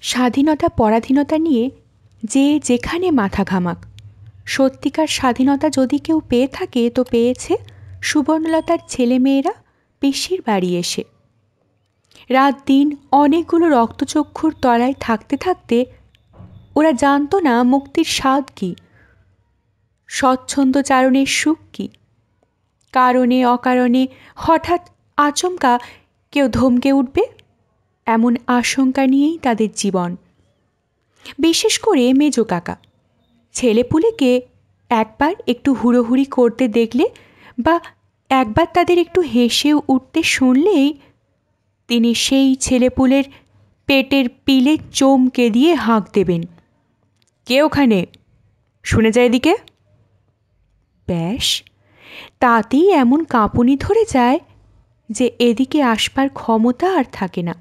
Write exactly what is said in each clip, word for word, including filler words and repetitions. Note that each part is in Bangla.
স্বাধীনতা পরাধীনতা নিয়ে যে যেখানে মাথা ঘামাক, সত্যিকার স্বাধীনতা যদি কেউ পেয়ে থাকে তো পেয়েছে সুবর্ণলতার ছেলেমেয়েরা পিসির বাড়ি এসে। রাত দিন অনেকগুলো রক্তচক্ষুর তলায় থাকতে থাকতে ওরা জানতো না মুক্তির স্বাদ কী, স্বচ্ছন্দচারণের সুখ কী। কারণে অকারণে হঠাৎ আচমকা কেউ ধমকে উঠবে এমন আশঙ্কা নিয়েই তাদের জীবন। বিশেষ করে মেজো কাকা ছেলেপুলেকে একবার একটু হুড়োহুড়ি করতে দেখলে বা একবার তাদের একটু হেসে উঠতে শুনলেই তিনি সেই ছেলেপুলের পেটের পিলে চমকে দিয়ে হাঁক দেবেন, কে ওখানে, শুনে যায় এদিকে। ব্যাস, তাতেই এমন কাঁপুনি ধরে যায় যে এদিকে আসবার ক্ষমতা আর থাকে না।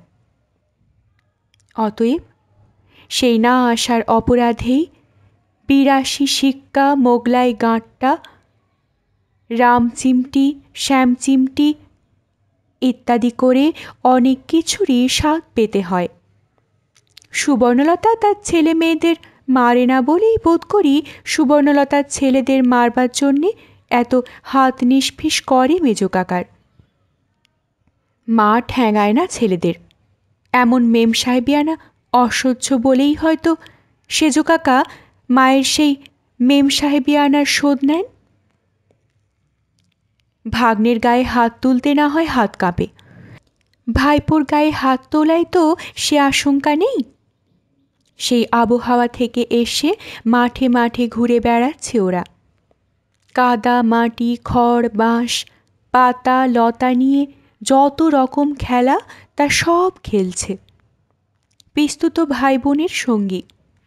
অতএব সেই না আসার অপরাধেই বিরাশি সিক্কা মোগলাই গাঁটটা, রামচিমটি, শ্যামচিমটি ইত্যাদি করে অনেক কিছুরই স্বাদ পেতে হয়। সুবর্ণলতা তার ছেলে মেয়েদের মারে না বলেই বোধ করি সুবর্ণলতার ছেলেদের মারবার জন্যে এত হাত নিষ্ফিস করে মেজো কাকার। মা ঠ্যাঙায় না ছেলেদের, এমন মেম সাহেবিয়ানা অসহ্য বলেই হয়তো সেজো কাকা মায়ের সেই মেম সাহেবিয়ানার শোধ নেন। ভাগ্নের গায়ে হাত তুলতে না হয় হাত কাঁপে, ভাইপোর গায়ে হাত তোলাই তো সে আশঙ্কা নেই। সেই আবহাওয়া থেকে এসে মাঠে মাঠে ঘুরে বেড়াচ্ছে ওরা, কাদা মাটি খড় বাঁশ পাতা লতা নিয়ে যত রকম খেলা তা সব খেলছে পিস্তুত ভাই বোনের সঙ্গী।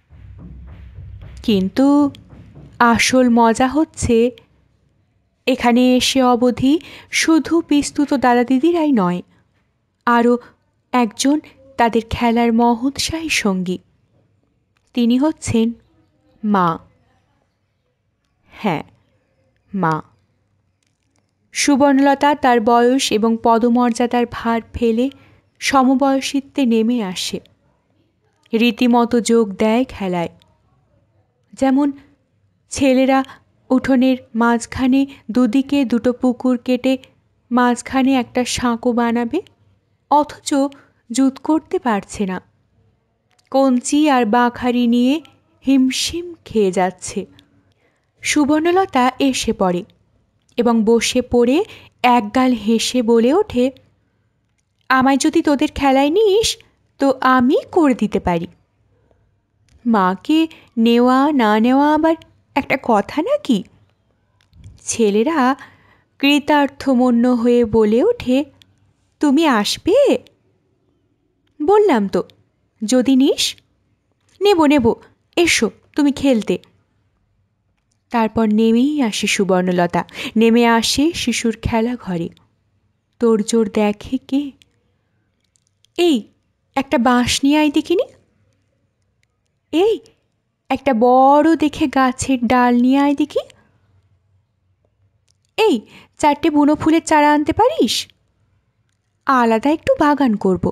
কিন্তু আসল মজা হচ্ছে এখানে এসে অবধি শুধু পিস্তুত দাদা দিদিরাই নয়, আরও একজন তাদের খেলার মহোৎসাহী সঙ্গী, তিনি হচ্ছেন মা। হ্যাঁ, মা। সুবর্ণলতা তার বয়স এবং পদমর্যাদার ভার ফেলে সমবয়সিত্বে নেমে আসে, রীতিমতো যোগ দেয় খেলায়। যেমন ছেলেরা উঠোনের মাঝখানে দুদিকে দুটো পুকুর কেটে মাঝখানে একটা সাঁকো বানাবে, অথচ জুত করতে পারছে না, কঞ্চি আর বাঁখারি নিয়ে হিমশিম খেয়ে যাচ্ছে। সুবর্ণলতা এসে পড়ে এবং বসে পড়ে একগাল হেসে বলে ওঠে, আমায় যদি তোদের খেলায় নিস তো আমি করে দিতে পারি। মাকে নেওয়া না নেওয়া আবার একটা কথা নাকি? ছেলেরা কৃতার্থমন্য হয়ে বলে ওঠে, তুমি আসবে? বললাম তো, যদি নিস। নেব নেব, এসো তুমি খেলতে। তারপর নেমেই আসে সুবর্ণলতা, নেমে আসে শিশুর খেলা ঘরে। তোড়জোড় দেখে কে, এই একটা বাঁশ নিয়ে আয় দেখিনি, এই একটা বড় দেখে গাছের ডাল নিয়ে আয় দেখি, এই চারটে বুনো ফুলের চারা আনতে পারিস, আলাদা একটু বাগান করব।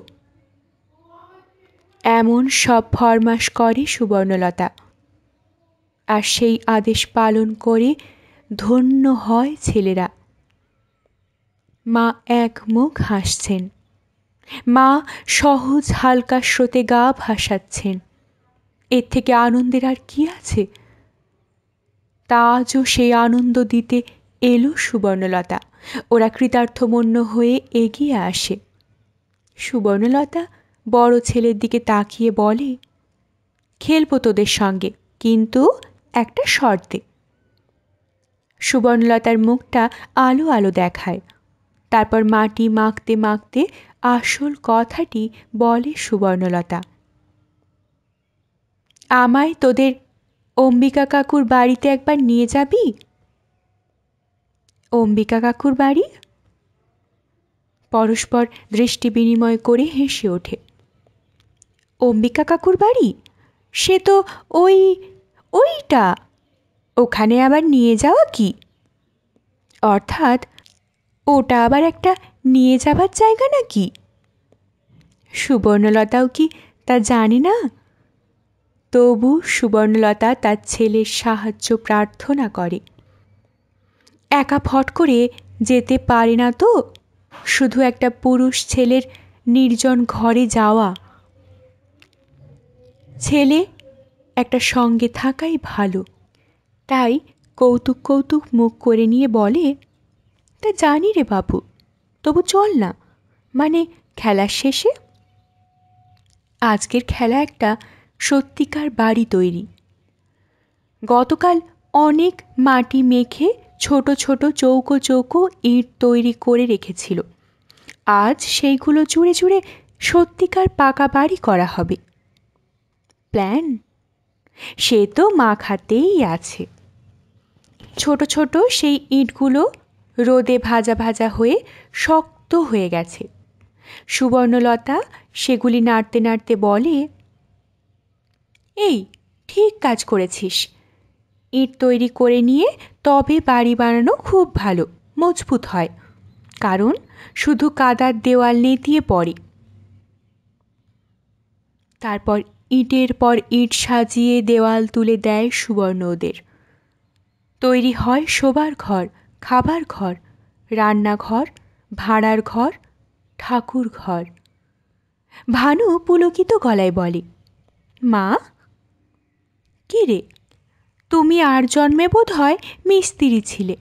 এমন সব ফরমাস করে সুবর্ণলতা, আর সেই আদেশ পালন করে ধন্য হয় ছেলেরা। মা এক মুখ হাসছেন, মা সহজ হালকা স্রোতে গা ভাসাচ্ছেন। এর থেকে আনন্দের আর কি আছে? তা আজও সেই আনন্দ দিতে এলো সুবর্ণলতা। ওরা কৃতার্থমন্য হয়ে এগিয়ে আসে। সুবর্ণলতা বড় ছেলের দিকে তাকিয়ে বলে, খেলবো তোদের সঙ্গে, কিন্তু একটা শর্তে। সুবর্ণলতার মুখটা আলো আলো দেখায়। তারপর মাটি মাখতে মাখতে আসল কথাটি বলে সুবর্ণলতা, আমায় তোদের অম্বিকা কাকুর বাড়িতে একবার নিয়ে যাবি? অম্বিকা কাকুর বাড়ি? পরস্পর দৃষ্টি বিনিময় করে হেসে ওঠে। অম্বিকা কাকুর বাড়ি? সে তো ওই ওইটা, ওখানে আবার নিয়ে যাওয়া কি? অর্থাৎ ওটা আবার একটা নিয়ে যাবার জায়গা নাকি? সুবর্ণলতাও কি তা জানে না তবু সুবর্ণলতা তার ছেলের সাহায্য প্রার্থনা করে। একা ফট করে যেতে পারে না তো, শুধু একটা পুরুষ ছেলের নির্জন ঘরে যাওয়া। ছেলে একটা সঙ্গে থাকাই ভালো। তাই কৌতুক কৌতুক মুখ করে নিয়ে বলে, তা জানি রে বাবু, তবু চল না, মানে খেলার শেষে। আজকের খেলা একটা সত্যিকার বাড়ি তৈরি। গতকাল অনেক মাটি মেখে ছোট ছোট চৌকো চৌকো ইট তৈরি করে রেখেছিল। আজ সেইগুলো চুড়ে চুড়ে সত্যিকার পাকা বাড়ি করা হবে। প্ল্যান সে তো মাখাতেই আছে। ছোট ছোট সেই ইটগুলো রোদে ভাজা ভাজা হয়ে শক্ত হয়ে গেছে। সুবর্ণলতা সেগুলি নাড়তে নাড়তে বলে, এই ঠিক কাজ করেছিস। ইট তৈরি করে নিয়ে তবে বাড়ি বানানো খুব ভালো, মজবুত হয়, কারণ শুধু কাদার দেওয়াল নেতিয়ে পড়ে। তারপর ইটের পর ইট সাজিয়ে দেওয়াল তুলে দেয় সুবর্ণ ওদের। তৈরি হয় শোবার ঘর, খাবার ঘর, রান্নাঘর, ভাঁড়ার ঘর, ঠাকুর ঘর। ভানু পুলকিত গলায় বলে, মা, কি রে, তুমি আর জন্মে বোধ হয় মিস্ত্রি ছিলে।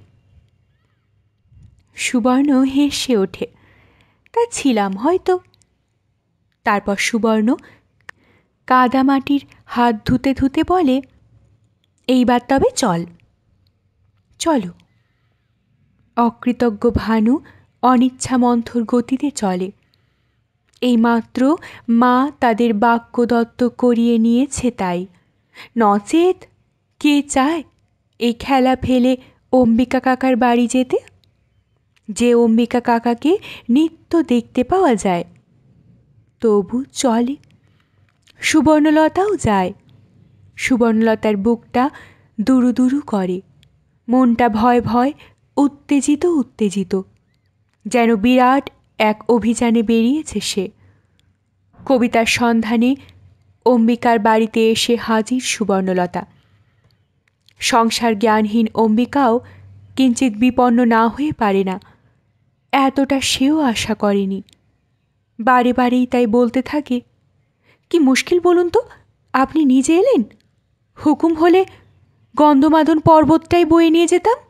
সুবর্ণ হেসে ওঠে, তা ছিলাম হয়তো। তারপর সুবর্ণ কাদামাটির হাত ধুতে ধুতে বলে, এইবার তবে চল। চলো। অকৃতজ্ঞ ভানু অনিচ্ছা মন্থর গতিতে চলে। এইমাত্র মা তাদের বাক্যদত্ত করিয়ে নিয়েছে তাই, নচেত কে চায় এই খেলা ফেলে অম্বিকা কাকার বাড়ি যেতে, যে অম্বিকা কাকাকে নিত্য দেখতে পাওয়া যায়। তবু চলে। সুবর্ণলতাও যায়। সুবর্ণলতার বুকটা দুরু দুরু করে, মনটা ভয় ভয়, উত্তেজিত উত্তেজিত, যেন বিরাট এক অভিযানে বেরিয়েছে সে। কবিতার সন্ধানে অম্বিকার বাড়িতে এসে হাজির সুবর্ণলতা। সংসার জ্ঞানহীন অম্বিকাও কিঞ্চিত বিপন্ন না হয়ে পারে না, এতটা সেও আশা করেনি। বারে বারেই তাই বলতে থাকে, কি মুশকিল বলুন তো, আপনি নিজে এলেন, হুকুম হলে গন্ধমাদন পর্বতটাই বয়ে নিয়ে যেতাম।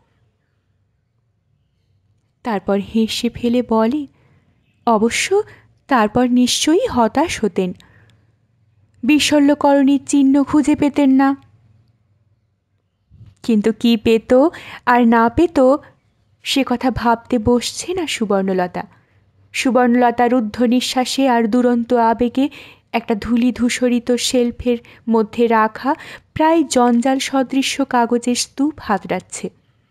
তারপর হেসে ফেলে বলে, অবশ্য তারপর নিশ্চয়ই হতাশ হতেন, বিশল্যকরণীর চিহ্ন খুঁজে পেতেন না। কিন্তু কি পেত আর না পেত সে কথা ভাবতে বসছে না সুবর্ণলতা। সুবর্ণলতা রুদ্ধ নিঃশ্বাসে আর দুরন্ত আবেগে একটা ধূলি ধূসরিত শেলফের মধ্যে রাখা প্রায় জঞ্জাল সদৃশ্য কাগজের স্তূপ হাতড়াচ্ছে।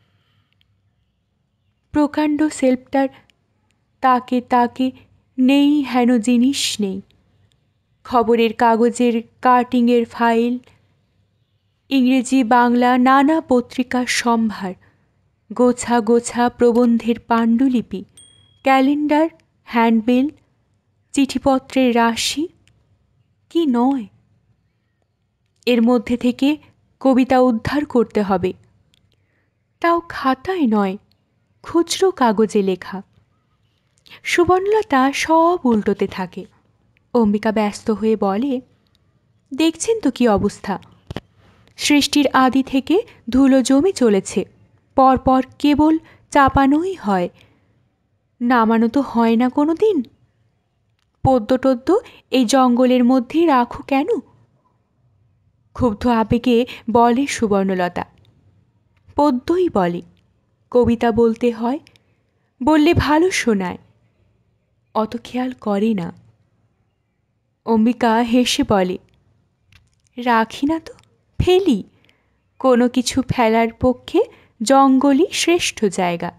প্রকাণ্ড শেলফটার তাকে তাকে নেই হেন জিনিস নেই। খবরের কাগজের কাটিংয়ের ফাইল, ইংরেজি বাংলা নানা পত্রিকার সম্ভার, গোছা গোছা প্রবন্ধের পাণ্ডুলিপি, ক্যালেন্ডার, হ্যান্ডবিল, চিঠিপত্রের রাশি, কি নয়। এর মধ্যে থেকে কবিতা উদ্ধার করতে হবে, তাও খাতায় নয়, খুচরো কাগজে লেখা। সুবর্ণলতা সব উল্টোতে থাকে। অম্বিকা ব্যস্ত হয়ে বলে, দেখছেন তো কি অবস্থা, সৃষ্টির আদি থেকে ধুলো জমে চলেছে, পরপর কেবল চাপানোই হয়, নামানো তো হয় না কোনো দিন। পদ্য টদ্য এই জঙ্গলের মধ্যেই রাখো কেন? ক্ষুব্ধ আবেগে বলে সুবর্ণলতা। পদ্যই বলে, কবিতা বলতে হয়, বললে ভালো শোনায়, অত খেয়াল করে না। অম্বিকা হেসে বলে, রাখি না তো ফেলি, কোনো কিছু ফেলার পক্ষে জঙ্গলই শ্রেষ্ঠ জায়গা।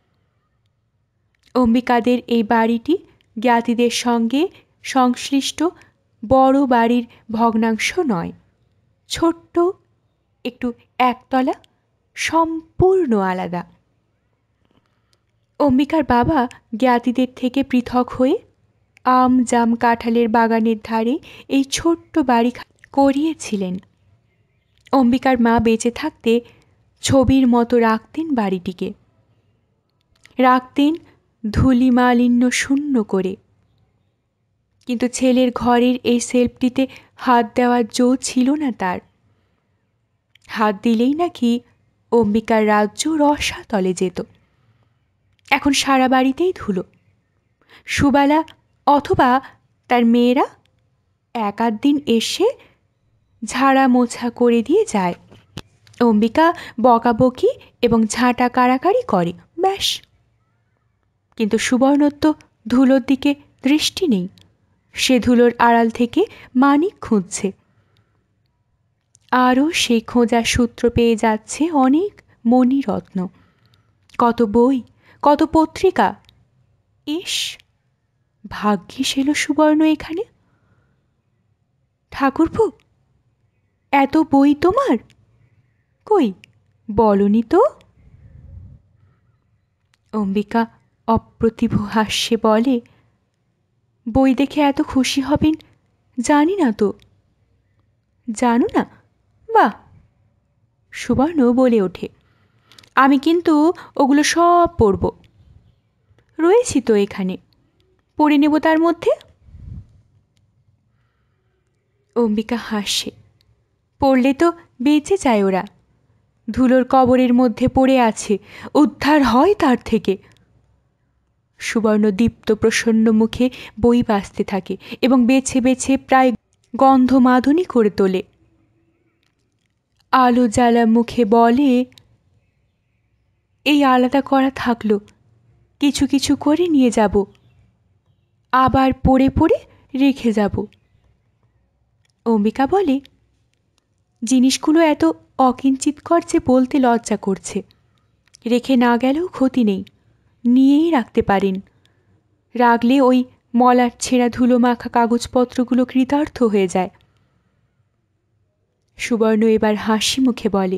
অম্বিকাদের এই বাড়িটি জ্ঞাতিদের সঙ্গে সংশ্লিষ্ট বড় বাড়ির ভগ্নাংশ নয়, ছোট্ট একটু একতলা, সম্পূর্ণ আলাদা। অম্বিকার বাবা জ্ঞাতিদের থেকে পৃথক হয়ে আম জাম কাঁঠালের বাগানের ধারে এই ছোট্ট বাড়ি করিয়েছিলেন। অম্বিকার মা বেঁচে থাকতে ছবির মতো রাখতেন বাড়িটিকে, রাখতেন ধুলি মালিন্য শূন্য করে। কিন্তু ছেলের ঘরের এই সেলফটিতে হাত দেওয়ার জো ছিল না তার। হাত দিলেই নাকি অম্বিকার রাজ্য রসাতলে যেত। এখন সারা বাড়িতেই ধুলো। সুবালা অথবা তার মেয়েরা এক আধ দিন এসে ঝাড়া মোছা করে দিয়ে যায়। অম্বিকা বকাবকি এবং ঝাঁটা কাড়াকাড়ি করে, ব্যাস। কিন্তু সুবর্ণর তো ধুলোর দিকে দৃষ্টি নেই। সে ধুলোর আড়াল থেকে মানিক খুঁজছে। আরও সেই খোঁজার সূত্র পেয়ে যাচ্ছে অনেক মণিরত্ন, কত বই, কত পত্রিকা। ইস, ভাগ্যিস এলো সুবর্ণ এখানে। ঠাকুরপো, এত বই তোমার? কই, বলনি তো। অম্বিকা অপ্রতিভ হাস্যে বলে, বই দেখে এত খুশি হবেন জানি না তো। জানো না? বাহ। সুবর্ণ বলে ওঠে, আমি কিন্তু ওগুলো সব পড়ব। রয়েছি তো এখানে, পড়ে নেব তার মধ্যে। অম্বিকা হাসে, পড়লে তো বেঁচে যায় ওরা। ধুলোর কবরের মধ্যে পড়ে আছে, উদ্ধার হয় তার থেকে। সুবর্ণ দীপ্ত প্রসন্ন মুখে বই বাঁচতে থাকে এবং বেছে বেছে প্রায় গন্ধমাদনী করে তোলে। আলো জ্বালা মুখে বলে, এই আলাদা করা থাকলো, কিছু কিছু করে নিয়ে যাব, আবার পড়ে পড়ে রেখে যাব। অম্বিকা বলে, জিনিসগুলো এত অকিঞ্চিৎকর যে বলতে লজ্জা করছে। রেখে না গেলেও ক্ষতি নেই, নিয়েই রাখতে পারেন। রাখলে ওই মলার ছেঁড়া ধুলো মাখা কাগজপত্রগুলো কৃতার্থ হয়ে যায়। সুবর্ণ এবার হাসি মুখে বলে,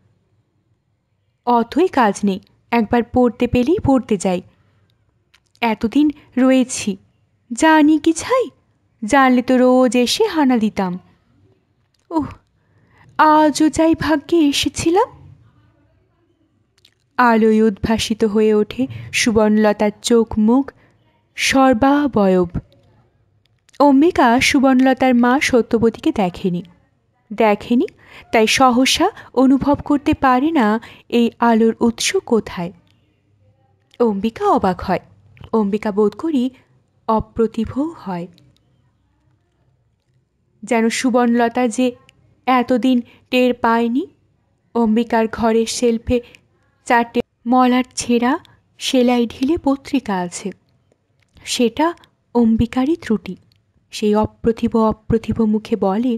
অতই কাজ নেই, একবার পড়তে পেলেই পড়তে যাই। এতদিন রয়েছি, জানি কি ছাই? জানলে তো রোজ এসে হানা দিতাম। ওহ, আজও যাই ভাগ্যে এসেছিলাম। আলোয় উদ্ভাসিত হয়ে ওঠে সুবর্ণলতার চোখ মুখ সর্বাবয়ব। অম্বিকা সুবর্ণলতার মা সত্যবতীকে দেখেনি দেখেনি তাই সহসা অনুভব করতে পারে না এই আলোর উৎস কোথায়। অম্বিকা অবাক হয়, অম্বিকা বোধ করি অপ্রতিভও হয়। যেন সুবর্ণলতা যে এতদিন টের পায়নি অম্বিকার ঘরের শেলফে চারটে মলার ছেঁড়া সেলাই ঢিলে পত্রিকা আছে, সেটা অম্বিকারই ত্রুটি। সেই অপ্রতিভ অপ্রতিভ মুখে বলে,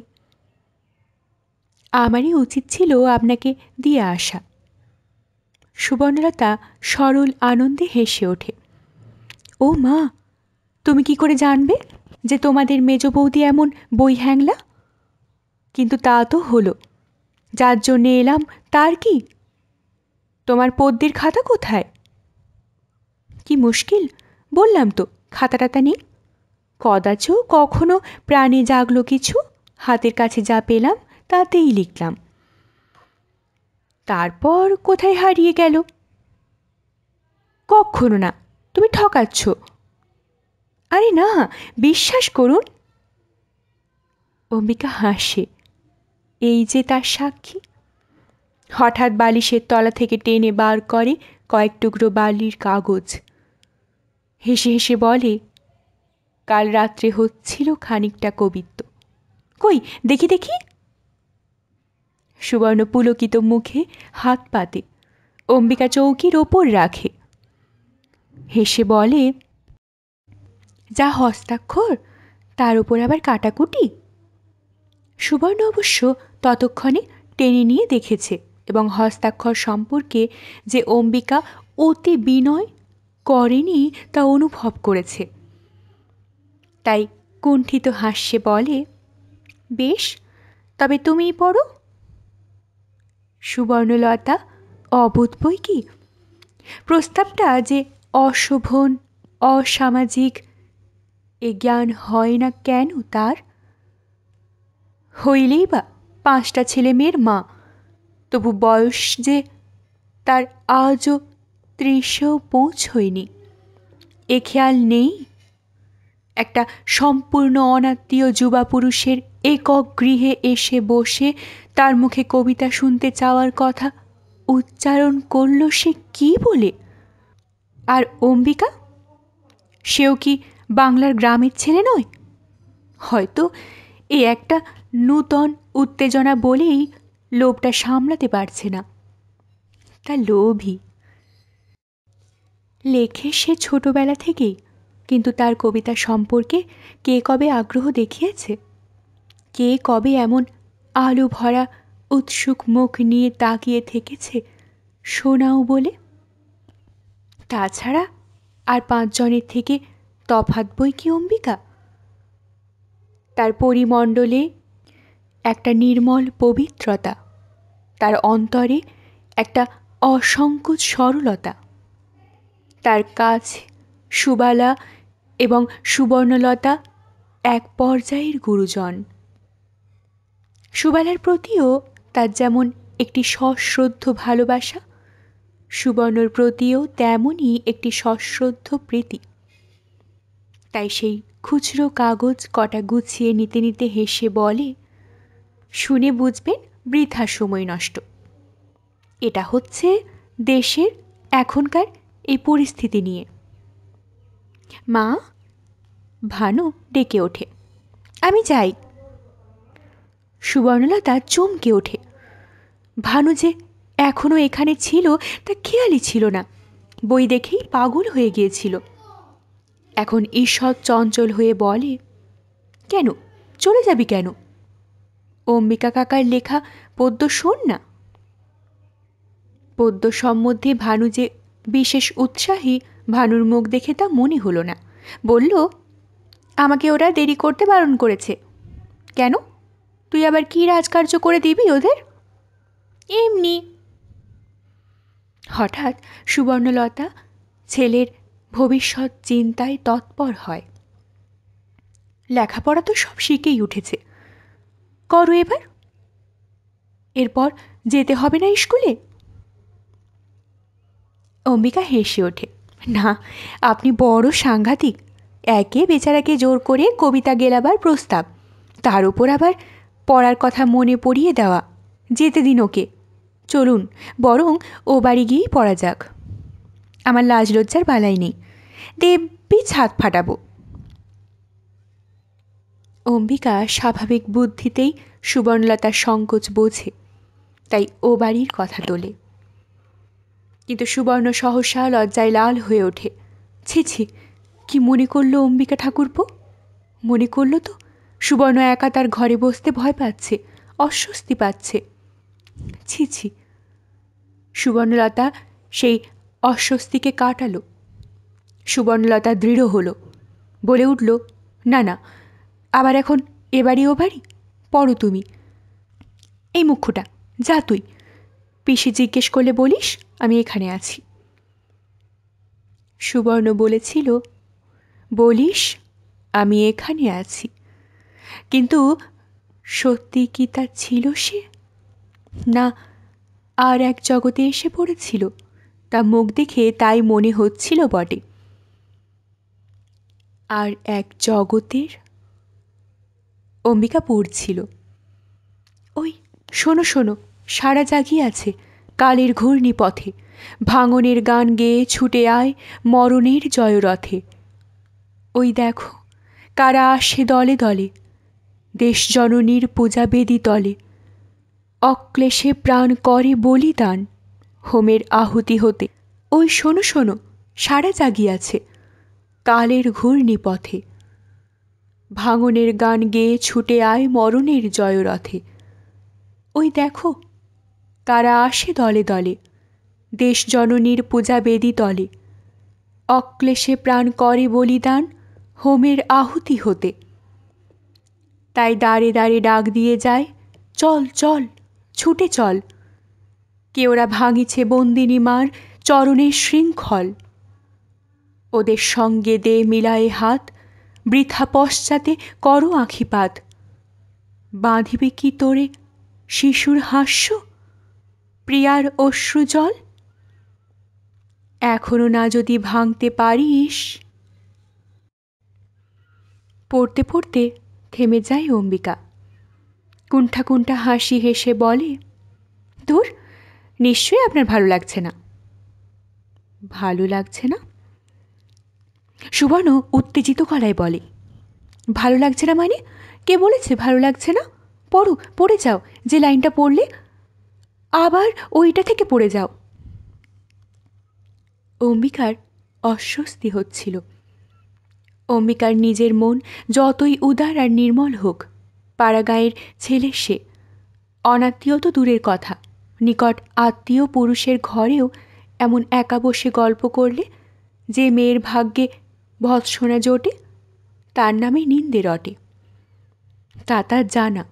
আমারই উচিত ছিল আপনাকে দিয়ে আসা। সুবর্ণলতা সরল আনন্দে হেসে ওঠে, ও মা, তুমি কি করে জানবে যে তোমাদের মেজ বৌদি এমন বই হ্যাংলা? কিন্তু তা তো হলো, যার জন্যে এলাম তার কি? তোমার পদ্যের খাতা কোথায়? কি মুশকিল, বললাম তো খাতা টাতা নেই। কদাচ কখনো প্রাণে জাগলো কিছু, হাতের কাছে যা পেলাম তাতেই লিখলাম। তারপর কোথায় হারিয়ে গেল? কখনো না, তুমি ঠকাচ্ছ। আরে না, বিশ্বাস করুন। অম্বিকা হাসে, এই যে তার সাক্ষী। হঠাৎ বালিশের তলা থেকে টেনে বার করে কয়েক টুকরো বালির কাগজ। হেসে হেসে বলে, কাল রাত্রে হচ্ছিল খানিকটা কবিত্ব। কই দেখি দেখি। সুবর্ণ পুলকিত মুখে হাত পাতে, অম্বিকা চৌকির ওপর রাখে। হেসে বলে, যা হস্তাক্ষর, তার উপর আবার কাটাকুটি। সুবর্ণ অবশ্য ততক্ষণে টেনে নিয়ে দেখেছে এবং হস্তাক্ষর সম্পর্কে যে অম্বিকা অতি বিনয় করেনি তা অনুভব করেছে। তাই কুণ্ঠিত হাস্যে বলে, বেশ, তবে তুমিই পড়ো। সুবর্ণলতা অবোধ বই কি, প্রস্তাবটা যে অশোভন অসামাজিক এ জ্ঞান হয় না কেন তার? হইলেই বা পাঁচটা ছেলে মেয়ের মা, তবু বয়স যে তার আজও ত্রিশেও পৌঁছয়নি, এ খেয়াল নেই? একটা সম্পূর্ণ অনাত্মীয় যুবা পুরুষের একক গৃহে এসে বসে তার মুখে কবিতা শুনতে চাওয়ার কথা উচ্চারণ করল সে কি বলে? আর অম্বিকা, সেও কি বাংলার গ্রামের ছেলে নয়? হয়তো এ একটা নূতন উত্তেজনা বলেই লোভটা সামলাতে পারছে না। তা লোভই। লেখে সে ছোটবেলা থেকেই, কিন্তু তার কবিতা সম্পর্কে কে কবে আগ্রহ দেখিয়েছে? কে কবে এমন আলো ভরা উৎসুক মুখ নিয়ে তাকিয়ে থেকেছে শোনাও বলে? তাছাড়া আর পাঁচজনের থেকে তফাৎ বই কি অম্বিকা? তার পরিমণ্ডলে একটা নির্মল পবিত্রতা, তার অন্তরে একটা অসংকোচ সরলতা। তার কাছ সুবালা এবং সুবর্ণলতা এক পর্যায়ের গুরুজন। সুবালার প্রতিও তার যেমন একটি সশ্রদ্ধ ভালোবাসা, সুবর্ণর প্রতিও তেমনই একটি সশ্রদ্ধ প্রীতি। তাই সেই খুচরো কাগজ কটা গুছিয়ে নিতে নিতে হেসে বলে, শুনে বুঝবেন বৃথা সময় নষ্ট। এটা হচ্ছে দেশের এখনকার এই পরিস্থিতি নিয়ে। মা, ভানু ডেকে ওঠে, আমি যাই। সুবর্ণলতা চমকে ওঠে। ভানু যে এখনো এখানে ছিল তা খেয়ালই ছিল না। বই দেখেই পাগল হয়ে গিয়েছিল। এখন ঈষৎ চঞ্চল হয়ে বলে, কেন চলে যাবি কেন? অম্বিকা কাকার লেখা পদ্য শোন না। পদ্য সম্বন্ধে ভানু যে বিশেষ উৎসাহী, ভানুর মুখ দেখে তা মনে হলো না। বলল, আমাকে ওরা দেরি করতে বারণ করেছে। কেন, তুই আবার কী রাজকার্য করে দিবি ওদের? এমনি। হঠাৎ সুবর্ণলতা ছেলের ভবিষ্যৎ চিন্তায় তৎপর হয়। লেখাপড়া তো সব শিখেই উঠেছে, করো এবার। এরপর যেতে হবে না স্কুলে? অম্বিকা হেসে ওঠে, না, আপনি বড় সাংঘাতিক। একে বেচারাকে জোর করে কবিতা গেলাবার প্রস্তাব, তার উপর আবার পড়ার কথা মনে পড়িয়ে দেওয়া। যেতে দিন ওকে। চলুন বরং ও বাড়ি গিয়েই পড়া যাক। আমার লাজ লজ্জার বালাই নেই, দেব্যি ছাদ ফাটাবো। অম্বিকা স্বাভাবিক বুদ্ধিতেই সুবর্ণলতার সংকোচ বোঝে, তাই ও বাড়ির কথা তোলে। কিন্তু সুবর্ণ সহসা লজ্জায় লাল হয়ে ওঠে। ছি ছি, কি মনে করলো অম্বিকা ঠাকুরপো? মনে করলো তো সুবর্ণ একা তার ঘরে বসতে ভয় পাচ্ছে, অস্বস্তি পাচ্ছে। ছি ছি। সুবর্ণলতা সেই অস্বস্তিকে কাটালো। সুবর্ণলতা দৃঢ় হলো, বলে উঠল, না না, আবার এখন এ বাড়ি ও বাড়ি? পড়ো তুমি। এই মুখ্যটা যা তুই, পিসি জিজ্ঞেস করলে বলিস আমি এখানে আছি। সুবর্ণ বলেছিল, বলিস আমি এখানে আছি। কিন্তু সত্যি কি তা ছিল সে? না আর এক জগতে এসে পড়েছিল? তা মুখ দেখে তাই মনে হচ্ছিল বটে। আর এক জগতের? অম্বিকা পড়ছিল, ওই শোনো শোনো, সারা জাগিয়ে আছে কালের ঘূর্ণি পথে, ভাঙনের গান গেয়ে ছুটে আয় মরণের জয়রথে। ওই দেখো কারা আসে দলে দলে, দেশ জননীর পূজা বেদি তলে, অক্লেশে প্রাণ করে বলিদান হোমের আহুতি হতে। ওই শোনো শোনো, সারা জাগিয়াছে কালের ঘূর্ণি পথে, ভাঙনের গান গেয়ে ছুটে আয় মরণের জয়রথে। ওই দেখো কারা আসে দলে দলে, দেশ জননীর পূজা বেদি তলে, অক্লেশে প্রাণ করে বলিদান হোমের আহুতি হতে। তাই দাঁড়ে দাঁড়ে ডাক দিয়ে যায়, চল চল ছুটে চল, কে ওরা ভাঙিছে বন্দিনী মার চরণের শৃঙ্খল। ওদের সঙ্গে দে মিলায়ে হাত, বৃথা পশ্চাতে করো আঁখিপাত। বাঁধিবে কি তোরে শিশুর হাস্য, প্রিয়ার অশ্রুজল? এখনো না যদি ভাঙতে পারিস। পড়তে পড়তে থেমে যায় অম্বিকা। কুণ্ঠা কুণ্ঠা হাসি হেসে বলে, ধুর, নিশ্চয়ই আপনার ভালো লাগছে না। ভালো লাগছে না? সুবর্ণ উত্তেজিত গলায় বলে, ভালো লাগছে না মানে? কে বলেছে ভালো লাগছে না? পড়ো, পড়ে যাও। যে লাইনটা পড়লে আবার ওইটা থেকে পড়ে যাও। অম্বিকার অস্বস্তি হচ্ছিল। অম্বিকার নিজের মন যতই উদার আর নির্মল হোক, পাড়াগাঁয়ের ছেলে সে। অনাত্মীয় তো দূরের কথা, নিকট আত্মীয় পুরুষের ঘরেও এমন একা বসে গল্প করলে যে মেয়ের ভাগ্যে ভৎসনা জোটে, তার নামে নিন্দে রটে। তা তার জানা।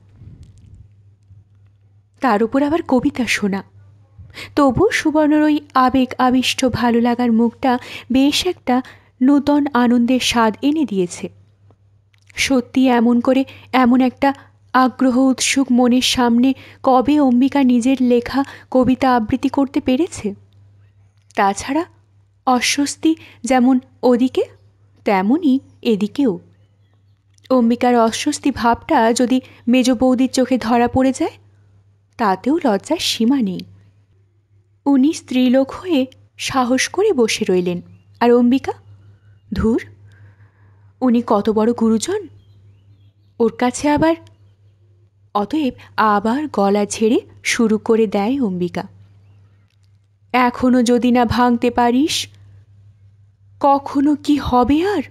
তার উপর আবার কবিতা শোনা। তবু সুবর্ণর ওই আবেগ আবিষ্ট ভালো লাগার মুখটা বেশ একটা নূতন আনন্দের স্বাদ এনে দিয়েছে। সত্যি এমন করে এমন একটা আগ্রহ উৎসুক মনের সামনে কবে অম্বিকা নিজের লেখা কবিতা আবৃত্তি করতে পেরেছে? তাছাড়া অস্বস্তি যেমন ওদিকে তেমনই এদিকেও। অম্বিকার অস্বস্তি ভাবটা যদি মেজ বৌদির চোখে ধরা পড়ে যায়, তাতেও লজ্জার সীমা নেই। উনি স্ত্রীলোক হয়ে সাহস করে বসে রইলেন, আর অম্বিকা, ধুর, উনি কত বড় গুরুজন, ওর কাছে আবার। অতএব আবার গলা ঝেড়ে শুরু করে দেয় অম্বিকা, এখনো যদি না ভাঙতে পারিস, কখনো কি হবে আর?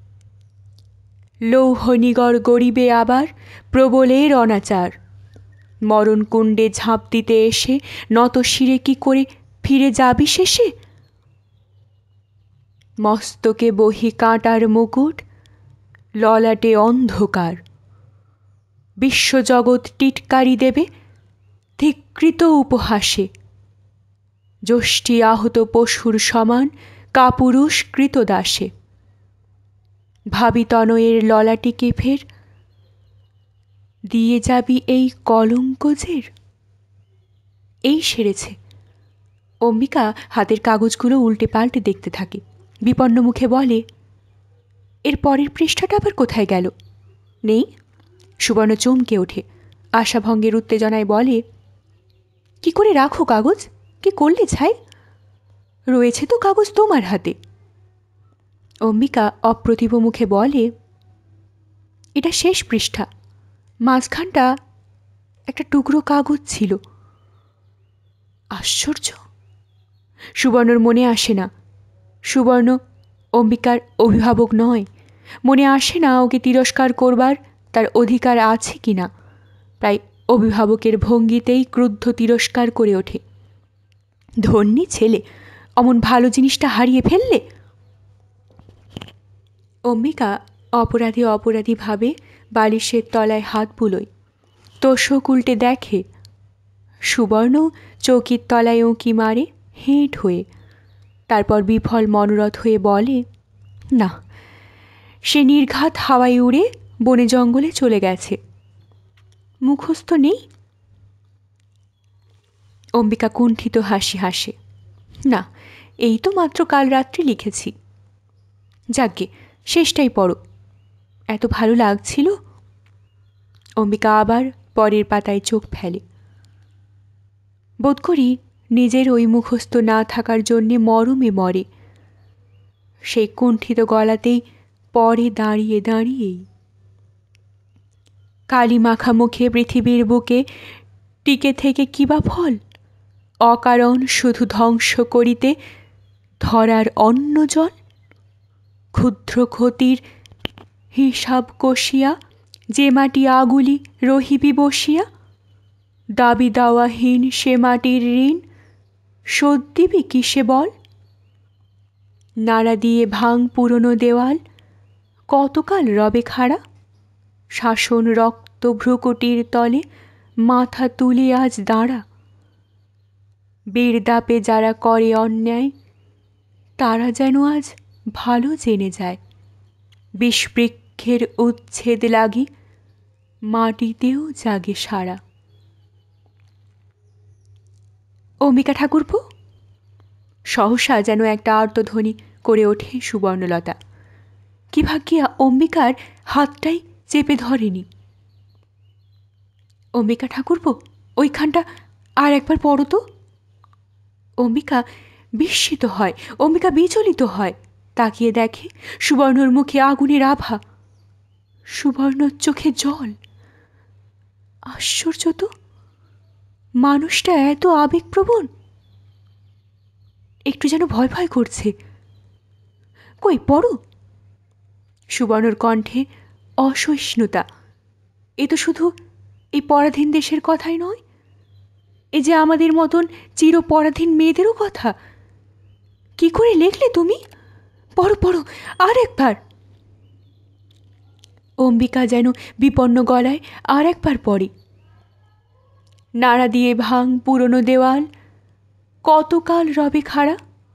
লৌহনিগর গরিবে আবার প্রবলের অনাচার, মরণকুণ্ডে ঝাঁপ দিতে এসে নত শিরে কি করে ফিরে যাবি শেষে? মস্তকে বহি কাঁটার মুকুট, ললাটে অন্ধকার, বিশ্বজগৎ টিটকারি দেবে ধিকৃত উপহাসে। যষ্টি আহত পশুর সমান কাপুরুষ কৃতদাসে, ভাবি তনয়ের ললাটিকে ফের দিয়ে যাবি এই কলঙ্কজের। এই সেরেছে। অম্বিকা হাতের কাগজগুলো উল্টে পাল্টে দেখতে থাকে, বিপন্ন মুখে বলে, এর পরের পৃষ্ঠাটা আবার কোথায় গেল? নেই? সুবর্ণ চমকে ওঠে, আশাভঙ্গের উত্তেজনায় বলে, কি করে রাখো কাগজ? কি করলে ছাই? রয়েছে তো কাগজ তোমার হাতে। অম্বিকা অপ্রতিভ মুখে বলে, এটা শেষ পৃষ্ঠা, মাঝখানটা একটা টুকরো কাগজ ছিল। আশ্চর্য! সুবর্ণর মনে আসে না সুবর্ণ অম্বিকার অভিভাবক নয়। মনে আসে না ওকে তিরস্কার করবার তার অধিকার আছে কি না। প্রায় অভিভাবকের ভঙ্গিতেই ক্রুদ্ধ তিরস্কার করে ওঠে, ধন্যী ছেলে, অমন ভালো জিনিসটা হারিয়ে ফেললে। অম্বিকা অপরাধী অপরাধী ভাবে বালিশের তলায় হাত বুলোয়, তোষক উল্টে দেখে সুবর্ণ চৌকির তলায় উঁকি মারে হেঁট হয়ে, তারপর বিফল মনোরথ হয়ে বলে, না, সে নির্ঘাত হাওয়ায় উড়ে বনে জঙ্গলে চলে গেছে, মুখস্থ নেই। অম্বিকা কুণ্ঠিত হাসি হাসে, না, এই তো মাত্র কাল রাত্রি লিখেছি। যাগ্গে, শেষটাই পড়ো, এত ভালো লাগছিল। অম্বিকা আবার পরের পাতায় চোখ ফেলে। বোধ করি নিজের ওই মুখস্থ না থাকার জন্যে মরমে মরে। সেই কুণ্ঠিত গলাতেই পরে দাঁড়িয়ে দাঁড়িয়েই। কালি মাখা মুখে পৃথিবীর বুকে টিকে থেকে কি বা ফল? অকারণ শুধু ধ্বংস করিতে ধরার অন্ন জল। ক্ষুদ্র ক্ষতির হিসাব কষিয়া যে মাটি আগুলি রহিবি বসিয়া, দাবি দাওয়াহীন সে মাটির ঋণ শোধ দিবি কিসে বল? নাড়া দিয়ে ভাঙ পুরনো দেওয়াল, কতকাল রবে খাড়া? শাসন রক্ত ভ্রুকুটির তলে মাথা তুলে আজ দাঁড়া। বীর দাপে যারা করে অন্যায়, তারা যেন আজ ভালো জেনে যায়। বিষবৃক্ষের উচ্ছেদ লাগি মাটিতেও জাগে সারা। অম্বিকা ঠাকুরপো, সহসা যেন একটা আর্তধ্বনি করে ওঠে সুবর্ণলতা। কি ভাগ্যিয়া অম্বিকার হাতটাই চেপে ধরেনি। অম্বিকা ঠাকুরপো, ওইখানটা আর একবার পড়ো তো। অম্বিকা বিস্মিত হয়, অম্বিকা বিচলিত হয়, তাকিয়ে দেখে সুবর্ণর মুখে আগুনের আভা, সুবর্ণর চোখে জল। আশ্চর্য তো, মানুষটা এত আবেগপ্রবণ। একটু যেন ভয় ভয় করছে। কই পড়ো। সুবর্ণর কণ্ঠে অসহিষ্ণুতা। এ তো শুধু এই পরাধীন দেশের কথাই নয়, এ যে আমাদের মতন চিরপরাধীন মেয়েদেরও কথা। কি করে লিখলে তুমি? পড়ো পড়ো আর একবার। অম্বিকা যেন বিপন্ন গলায় আর একবার পড়ে। নাড়া দিয়ে ভাঙ পুরনো দেওয়াল, কতকাল রবে খাড়া।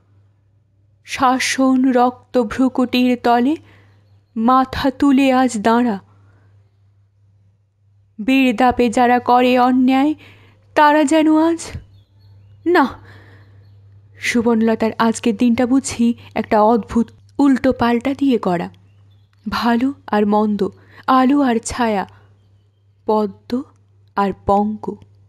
শাসন রক্ত ভ্রুকুটির তলে, মাথা তুলে আজ দাঁড়া। বীর দাপে যারা করে অন্যায়, তারা যেন আজ না। সুবর্ণলতার আজকের দিনটা বুঝি একটা অদ্ভুত উল্টো পাল্টা দিয়ে করা। ভালো আর মন্দ, আলো আর ছায়া, পদ্ম আর পঙ্ক।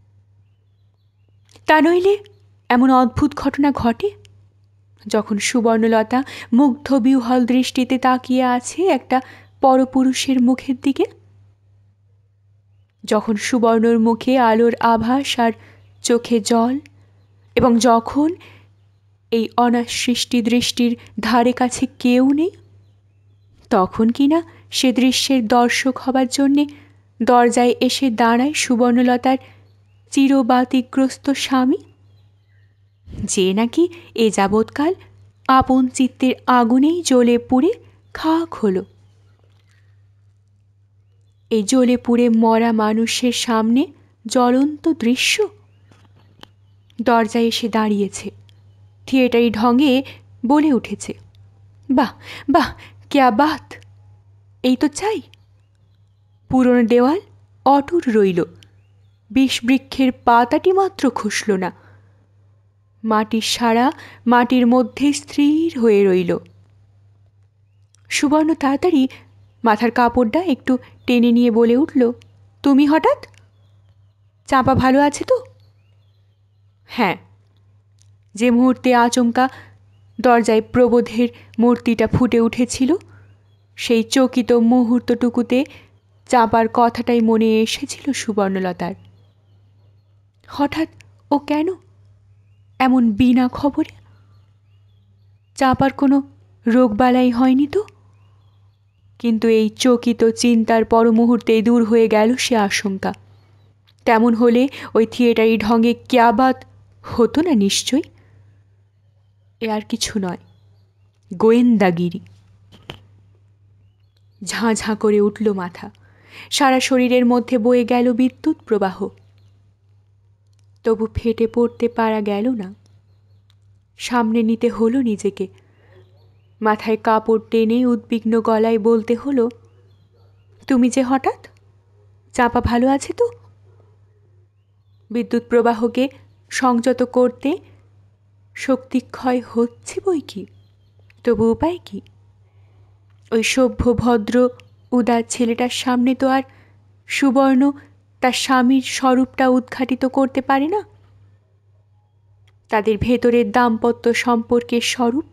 তা নইলে এমন অদ্ভুত ঘটনা ঘটে যখন সুবর্ণলতা মুগ্ধ বিহ্বল দৃষ্টিতে তাকিয়ে আছে একটা পরপুরুষের মুখের দিকে, যখন সুবর্ণর মুখে আলোর আভাস আর চোখে জল, এবং যখন এই অনাসৃষ্টি দৃষ্টির ধারে কাছে কেউ নেই, তখন কিনা সে দৃশ্যের দর্শক হবার জন্যে দরজায় এসে দাঁড়ায় সুবর্ণলতার চিরবাতিগ্রস্ত স্বামী, যে নাকি এ যাবৎকাল আপন চিত্তের আগুনেই জ্বলে পুড়ে খাক হল। এই জ্বলে পুড়ে মরা মানুষের সামনে জ্বলন্ত দৃশ্য। দরজায় এসে দাঁড়িয়েছে, থিয়েটারি ঢঙে বলে উঠেছে, বাহ বাহ, ক্যা বাত, এই তো চাই। পুরনো দেওয়াল অটুট রইল, বিষবৃক্ষের পাতাটি মাত্র খসল না। মাটির সারা মাটির মধ্যে স্থির হয়ে রইল। সুবর্ণ তাড়াতাড়ি মাথার কাপড়টা একটু টেনে নিয়ে বলে উঠল, তুমি হঠাৎ? চাঁপা ভালো আছে তো? হ্যাঁ। যে মুহূর্তে আচমকা দরজায় প্রবোধের মূর্তিটা ফুটে উঠেছিল, সেই চকিত মুহূর্তটুকুতে চাঁপার কথাটাই মনে এসেছিল সুবর্ণলতার। হঠাৎ ও কেন এমন বিনা খবরে? চাঁপার কোনো রোগবালাই হয়নি তো? কিন্তু এই চকিত চিন্তার পর মুহূর্তেই দূর হয়ে গেল সে আশঙ্কা। তেমন হলে ওই থিয়েটারি ঢঙে ক্যাবাত হতো না নিশ্চয়ই। এ আর কিছু নয়, গোয়েন্দাগিরি। ঝাঁ ঝাঁ করে উঠল মাথা, সারা শরীরের মধ্যে বয়ে গেল বিদ্যুৎ প্রবাহ। তবু ফেটে পড়তে পারা গেল না। সামনে নিতে হলো নিজেকে, মাথায় কাপড় টেনে উদ্বিগ্ন গলায় বলতে হলো, তুমি যে হঠাৎ? চাঁপা ভালো আছে তো? বিদ্যুৎ প্রবাহকে সংযত করতে শক্তিক্ষয় হচ্ছে বই কি, তবু উপায় কি? ওই সভ্য ভদ্র উদার ছেলেটার সামনে তো আর সুবর্ণ তার স্বামীর স্বরূপটা উদ্ঘাটিত করতে পারে না, তাদের ভেতরের দাম্পত্য সম্পর্কের স্বরূপ।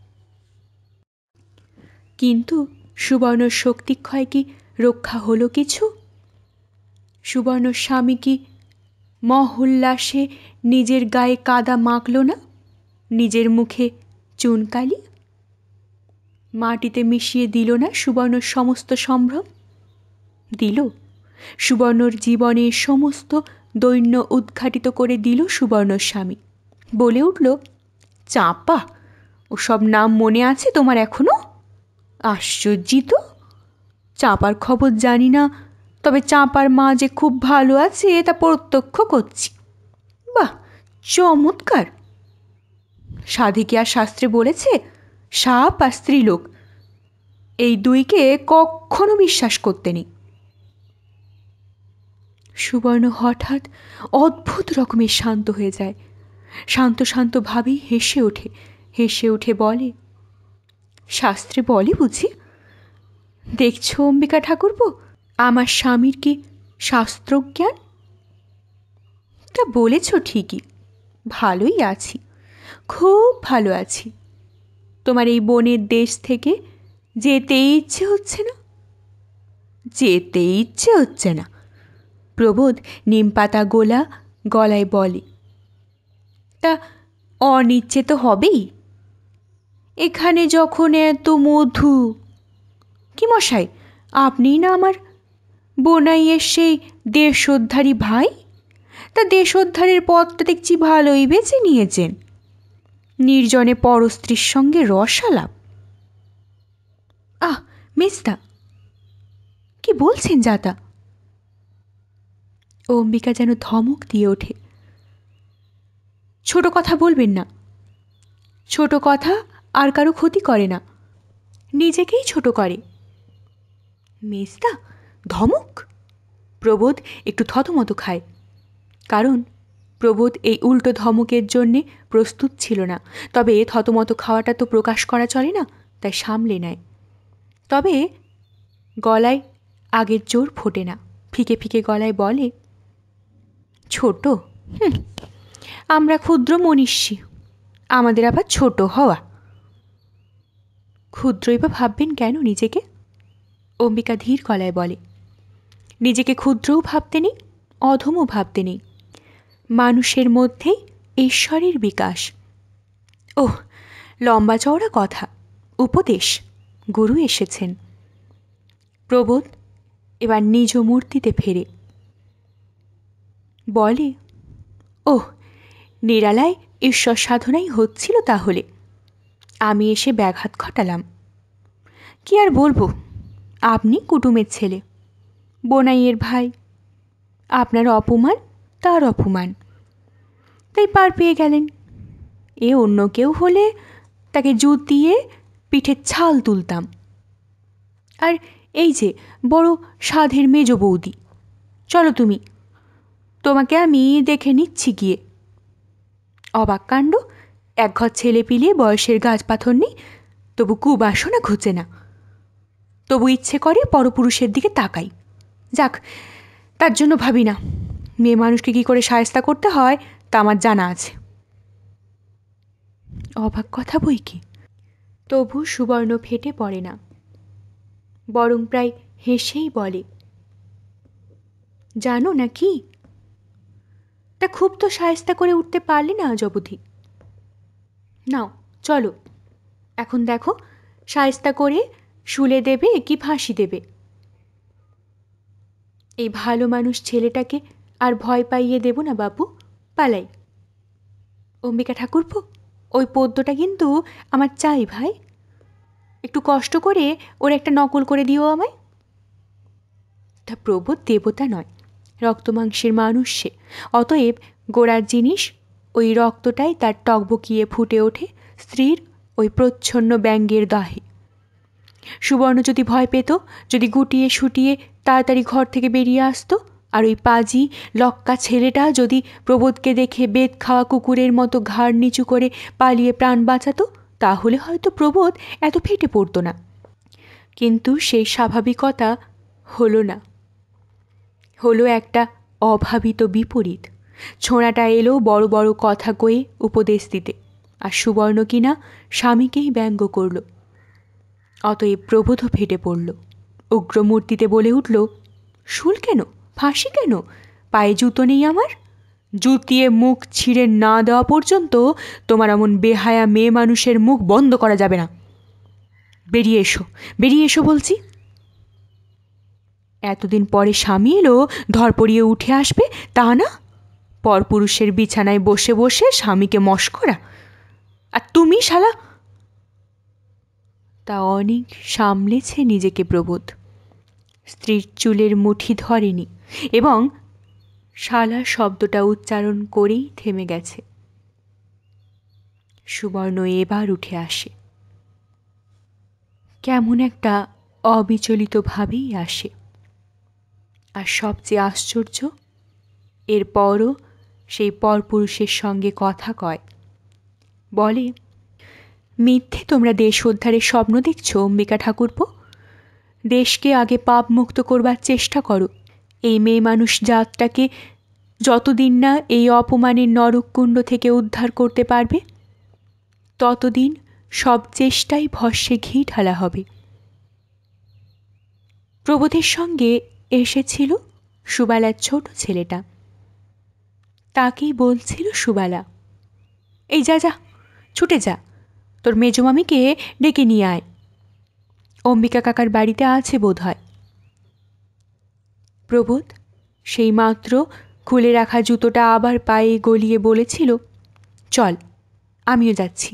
কিন্তু সুবর্ণর শক্তিক্ষয় কি রক্ষা হলো কিছু? সুবর্ণর স্বামী কি মহোল্লাসে নিজের গায়ে কাদা মাখল না, নিজের মুখে চুনকালি? মাটিতে মিশিয়ে দিল না সুবর্ণর সমস্ত সম্ভ্রম? দিল। সুবর্ণর জীবনের সমস্ত দৈন্য উদ্ঘাটিত করে দিল সুবর্ণর স্বামী। বলে উঠল, চাঁপা, ওসব নাম মনে আছে তোমার এখনো? আশ্চর্যিত, চাঁপার খবর জানি না, তবে চাঁপার মা যে খুব ভালো আছে তা প্রত্যক্ষ করছি। বাহ, চমৎকার! সাধে আর শাস্ত্রে বলেছে, সাপ আর স্ত্রীলোক এই দুইকে কখনো বিশ্বাস করতে নেই। সুবর্ণ হঠাৎ অদ্ভুত রকমের শান্ত হয়ে যায়। শান্ত শান্ত ভাবেই হেসে ওঠে। হেসে উঠে বলে, শাস্ত্রে বলে বুঝি? দেখছো অম্বিকা ঠাকুরপো, আমার স্বামীর কি শাস্ত্রজ্ঞান? তা বলেছ ঠিকই, ভালোই আছি, খুব ভালো আছি। তোমার এই বনের দেশ থেকে যেতেই ইচ্ছে হচ্ছে না? যেতেই ইচ্ছে হচ্ছে না, প্রবোধ নিমপাতা গোলা গলায় বলে। তা অনিচ্ছে তো হবেই, এখানে যখন এত মধু। কি মশাই, আপনিই না আমার বোনাইয়ের সেই দেশোদ্ধারী ভাই? তা দেশোদ্ধারের পথটা দেখছি ভালোই বেছে নিয়েছেন। নির্জনে পরস্ত্রীর সঙ্গে রসালাপ। আহ মেজদা, কি বলছেন যাতা? অম্বিকা যেন ধমক দিয়ে ওঠে। ছোট কথা বলবেন না। ছোট কথা আর কারো ক্ষতি করে না, নিজেকেই ছোট করে। মেজদা, ধমক? প্রবোধ একটু থতমত খায়, কারণ প্রবোধ এই উল্টো ধমকের জন্যে প্রস্তুত ছিল না। তবে থতমত খাওয়াটা তো প্রকাশ করা চলে না, তাই সামলে নেয়। তবে গলায় আগের জোর ফোটে না, ফিকে ফিকে গলায় বলে, ছোট? হুম, আমরা ক্ষুদ্র মনীষী, আমাদের আবার ছোট হওয়া। ক্ষুদ্রই বা ভাববেন কেন নিজেকে? অম্বিকা ধীর গলায় বলে, নিজেকে ক্ষুদ্রও ভাবতে নেই, অধমও ভাবতে নেই। মানুষের মধ্যেই ঈশ্বরের বিকাশ। ওহ, লম্বা চওড়া কথা, উপদেশ, গুরু এসেছেন। প্রবোধ এবার নিজ মূর্তিতে ফেরে বলে, ওহ, নিরালায় ঈশ্বর সাধনাই হচ্ছিল তাহলে। আমি এসে ব্যাঘাত ঘটালাম। কি আর বলবো, আপনি কুটুমের ছেলে, বোনাইয়ের ভাই, আপনার অপমান তার অপমান, তাই পার পেয়ে গেলেন। এ অন্য কেউ হলে তাকে জুতিয়ে পিঠের ছাল তুলতাম। আর এই যে বড় সাধের মেজ বৌদি, চলো তুমি, তোমাকে আমি দেখে নিচ্ছি গিয়ে। অবাক কাণ্ড, এক ঘর ছেলে পিলিয়ে বয়সের গাছ পাথর নেই, তবু কুবাসনা ঘুচে না। তবু ইচ্ছে করে পরপুরুষের দিকে তাকাই। যাক, তার জন্য ভাবি না। মেয়ে মানুষকে কী করে শায়েস্তা করতে হয় তা আমার জানা আছে। অবাক কথা বই কি, তবু সুবর্ণ ফেটে পড়ে না, বরং প্রায় হেসেই বলে, জানো না কি, তা খুব তো শায়েস্তা করে উঠতে পারলে না আজ অবধি। নাও চলো, এখন দেখো শায়েস্তা করে শুলে দেবে কি ফাঁসি দেবে। এই ভালো মানুষ ছেলেটাকে আর ভয় পাইয়ে দেব না বাপু, পালাই। অম্বিকা ঠাকুরপো, ওই পদ্মটা কিন্তু আমার চাই ভাই, একটু কষ্ট করে ওর একটা নকল করে দিও আমায়। তা প্রবোধ দেবতা নয়, রক্তমাংসের মানুষ সে, অতএব গোড়ার জিনিস ওই রক্তটাই তার টকবকিয়ে ফুটে ওঠে স্ত্রীর ওই প্রচ্ছন্ন ব্যঙ্গের দাহে। সুবর্ণ যদি ভয় পেত, যদি গুটিয়ে শুটিয়ে তাড়াতাড়ি ঘর থেকে বেরিয়ে আসতো, আর ওই পাজি লক্কা ছেলেটা যদি প্রবোধকে দেখে বেদ খাওয়া কুকুরের মতো ঘাড় নিচু করে পালিয়ে প্রাণ বাঁচাতো, তাহলে হয়তো প্রবোধ এত ফেটে পড়তো না। কিন্তু সেই স্বাভাবিকতা হলো না, হলো একটা অভাবিত বিপরীত। ছোঁড়াটা এলো বড় বড় কথা কয়ে উপদেশ দিতে, আর সুবর্ণ কিনা স্বামীকেই ব্যঙ্গ করল। অতএব প্রবোধও ফেটে পড়ল, উগ্রমূর্তিতে বলে উঠল, শুল কেন, ফাঁসি কেন, পায়ে জুতো নেই আমার? জুতিয়ে মুখ ছিঁড়ে না দেওয়া পর্যন্ত তোমার এমন বেহায়া মেয়ে মানুষের মুখ বন্ধ করা যাবে না। বেরিয়ে এসো, বেরিয়ে এসো বলছি। এতদিন পরে স্বামী এলো, ধরপড়িয়ে উঠে আসবে তা না, পরপুরুষের বিছানায় বসে বসে স্বামীকে মশকরা। আর তুমি শালা। তা অনেক সামলেছে নিজেকে প্রবোধ, স্ত্রীর চুলের মুঠি ধরেনি এবং শালা শব্দটা উচ্চারণ করেই থেমে গেছে। সুবর্ণ এবার উঠে আসে, কেমন একটা অবিচলিতভাবেই আসে। আর সবচেয়ে আশ্চর্য, এরপরও সেই পরপুরুষের সঙ্গে কথা কয়, বলে, মিথ্যে তোমরা দেশ উদ্ধারের স্বপ্ন দেখছ অম্বিকা ঠাকুরপো। দেশকে আগে পাপ মুক্ত করবার চেষ্টা করো। এই মেয়ে মানুষ জাতটাকে যতদিন না এই অপমানের নরককুণ্ড থেকে উদ্ধার করতে পারবে, ততদিন সব চেষ্টাই ভস্মে ঘি ঢালা হবে। প্রবোধের সঙ্গে এসেছিল সুবালার ছোট ছেলেটা। তাকেই বলছিল সুবালা, এই যা যা, ছুটে যা, তোর মেজমামিকে ডেকে নিয়ে আয়, অম্বিকা কাকার বাড়িতে আছে বোধ হয়। প্রবোধ সেই মাত্র খুলে রাখা জুতোটা আবার পায়ে গলিয়ে বলেছিল, চল, আমিও যাচ্ছি।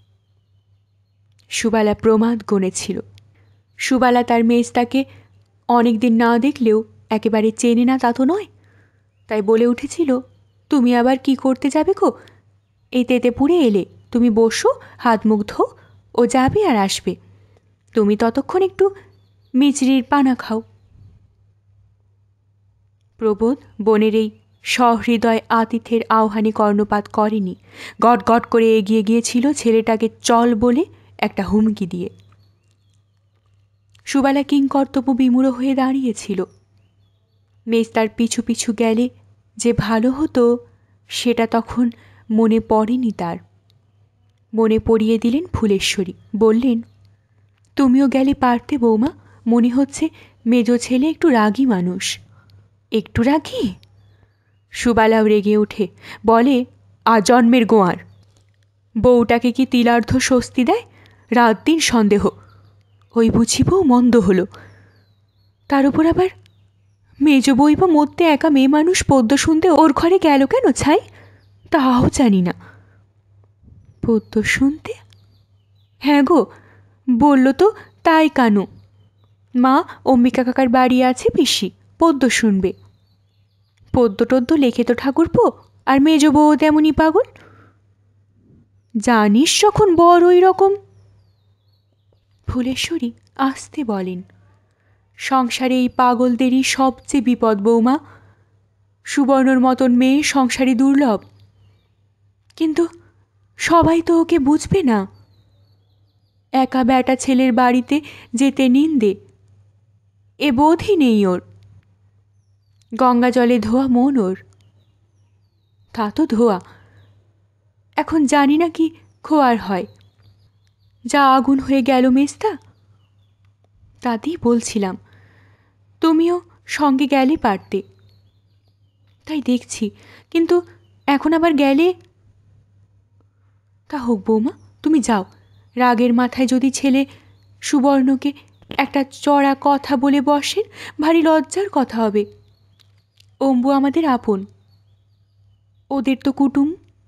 সুবালা প্রমাদ গণেছিল। সুবালা তার মেজদাকে অনেক দিন না দেখলেও একেবারে চেনে না তা তো নয়, তাই বলে উঠেছিল, তুমি আবার কি করতে যাবে গো, এই তেতেপুরে এলে, তুমি বসো, হাত মুখ ধো, ও যাবে আর আসবে, তুমি ততক্ষণ একটু মিচড়ির পানা খাও। প্রবোধ বনের এই সহৃদয় আতিথ্যের আহ্বানে কর্ণপাত করেনি, গট গট করে এগিয়ে গিয়েছিল ছেলেটাকে চল বলে একটা হুমকি দিয়ে। সুবালা কিংকর্তব্য বিমূঢ় হয়ে দাঁড়িয়েছিল। মেজ তার পিছু পিছু গেলে যে ভালো হতো সেটা তখন মনে পড়েনি তার। মনে পড়িয়ে দিলেন ফুলেশ্বরী, বললেন, তুমিও গেলে পারতে বৌমা, মনে হচ্ছে মেজ ছেলে একটু রাগী মানুষ। একটু রাগী? সুবালাও রেগে ওঠে, বলে, আজন্মের গোয়ার। বউটাকে কি তিলার্ধ স্বস্তি দেয়? রাত দিন সন্দেহ, ওই বুঝি বউ মন্দ হলো। তার উপর আবার মেজ বই বা মরতে একা মেয়ে মানুষ পদ্য শুনতে ওর ঘরে গেল কেন ছাই, তাও জানি না। পদ্য শুনতে? হ্যাঁ গো, বলল তো তাই কানু, মা অম্বিকা কাকার বাড়ি আছে পিসি, পদ্য শুনবে। পদ্য টদ্য লেখে তো ঠাকুরপো, আর মেজ বউ তেমনই পাগল। জানিস যখন বর ওই রকম। ফুলেশ্বরী আসতে বলেন, সংসারে এই পাগলদেরই সবচেয়ে বিপদ বৌমা। সুবর্ণর মতন মেয়ে সংসারে দুর্লভ, কিন্তু সবাই তো ওকে বুঝবে না। একা বেটা ছেলের বাড়িতে যেতে নিন্দে, এ বোধই নেই ওর। গঙ্গা জলে ধোয়া মন ওর। তা তো ধোয়া, এখন জানি না কি খোয়ার হয়। যা আগুন হয়ে গেল মেজদা। তাতেই বলছিলাম, তুমিও সঙ্গে গেলে পারতে। তাই দেখছি, কিন্তু এখন আবার গেলে। তা হোক বৌমা, তুমি যাও। রাগের মাথায় যদি ছেলে সুবর্ণকে একটা চড়া কথা বলে বসেন, ভারী লজ্জার কথা হবে। অম্বু আমাদের আপন, ওদের তো কুটুম।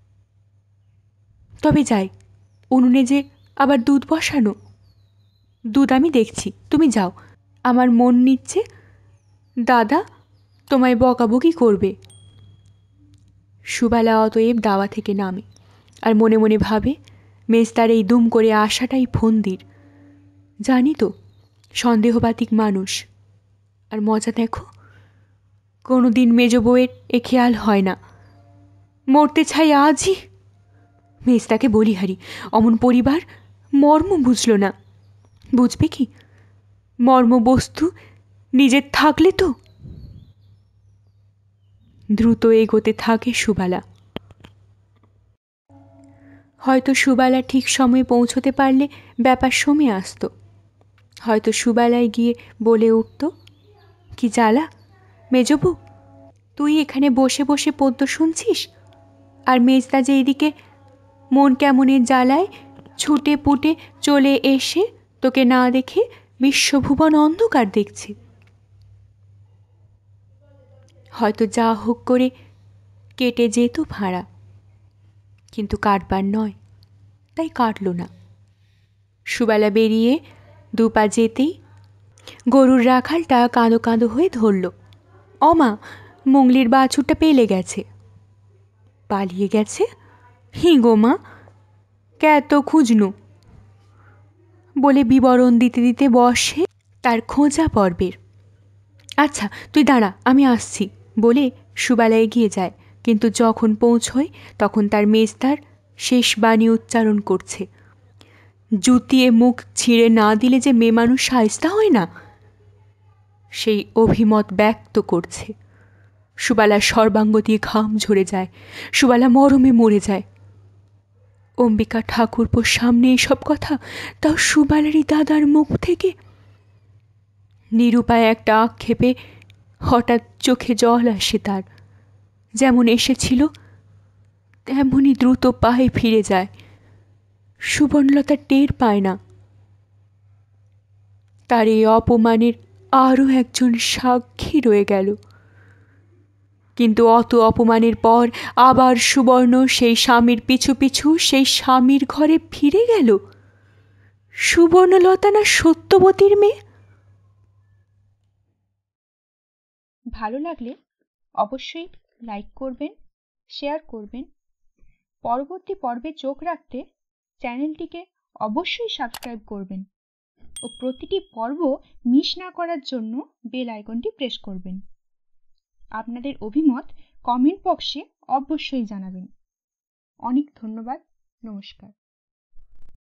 তবে যাই, উনুনে যে আবার দুধ বসানো। দুধ আমি দেখছি, তুমি যাও। আমার মন নিচ্ছে দাদা তোমায় বকাবকি করবে। সুবালা অতএব দাওয়া থেকে নামে, আর মনে মনে ভাবে, মেজদার এই দুম করে আসাটাই ফন্দির। জানি তো সন্দেহবাতিক মানুষ, আর মজা দেখো, কোনো দিন মেজ বউয়ের এ খেয়াল হয় না। মরতে ছাই আজই। মেজদাকে বলিহারি, অমন পরিবার মর্ম বুঝল না। বুঝবে কি? মর্মবস্তু নিজের থাকলে তো। দ্রুত এগোতে থাকে সুবালা। হয়তো সুবালা ঠিক সময়ে পৌঁছতে পারলে ব্যাপার সমে আসত। হয়তো সুবালায় গিয়ে বলে উঠত, কি জ্বালা মেজবু, তুই এখানে বসে বসে পদ্য শুনছিস, আর মেজদা যে এদিকে মন কেমনের জ্বালায় ছুটে পুটে চলে এসে তোকে না দেখে বিশ্বভুবন অন্ধকার দেখছে। হয়তো যা হোক করে কেটে যেত ভাড়া, কিন্তু কাটবার নয়, তাই কাটল না। সুবালা বেরিয়ে দুপা যেতেই গরুর রাখালটা কাঁদো কাঁদো হয়ে ধরল, অমা, মঙ্গলির বাছুরটা পেলে গেছে। পালিয়ে গেছে? হি গো মা, কত খুঁজনু বলে বিবরণ দিতে দিতে বসে তার খোঁজা পর্বের। আচ্ছা তুই দাঁড়া, আমি আসছি বলে সুবালা এগিয়ে যায়, কিন্তু যখন পৌঁছয় তখন তার মেজদার শেষ বাণী উচ্চারণ করছে, জুতিয়ে মুখ ছিঁড়ে না দিলে যে মেয়ে মানুষ শায়েস্তা হয় না, সেই অভিমত ব্যক্ত করছে। সুবালার সর্বাঙ্গ দিয়ে ঘাম ঝরে যায়, সুবালা মরমে মরে যায়। অম্বিকা ঠাকুরপোর সামনে এসব কথা, তাও সুবালারই দাদার মুখ থেকে। নিরুপায় একটা আক্ষেপে হঠাৎ চোখে জল আসে তার, যেমন এসেছিল তেমনই দ্রুত পায়ে ফিরে যায়। সুবর্ণলতা টের পায় না। তার এই অপমানের আরও একজন সাক্ষী রয়ে গেল। কিন্তু অত অপমানের পর আবার সুবর্ণ সেই স্বামীর পিছু পিছু সেই স্বামীর ঘরে ফিরে গেল। সুবর্ণলতা না সত্যবতীর মেয়ে? ভালো লাগলে অবশ্যই লাইক করবেন, শেয়ার করবেন। পরবর্তী পর্বে চোখ রাখতে চ্যানেলটিকে অবশ্যই সাবস্ক্রাইব করবেন ও প্রতিটি পর্ব মিস না করার জন্য বেল আইকনটি প্রেস করবেন। আপনাদের অভিমত কমেন্ট বক্সে অবশ্যই জানাবেন। অনেক ধন্যবাদ। নমস্কার।